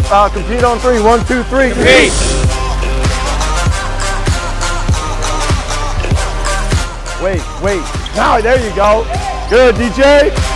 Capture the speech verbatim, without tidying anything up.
Uh, compete on three. One, two, three. Compete. Wait, wait. Now, there you go. Good, D J.